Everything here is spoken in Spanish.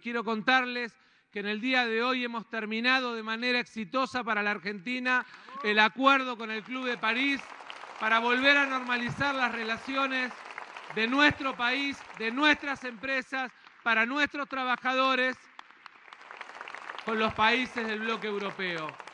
Quiero contarles que en el día de hoy hemos terminado de manera exitosa para la Argentina el acuerdo con el Club de París para volver a normalizar las relaciones de nuestro país, de nuestras empresas, para nuestros trabajadores con los países del bloque europeo.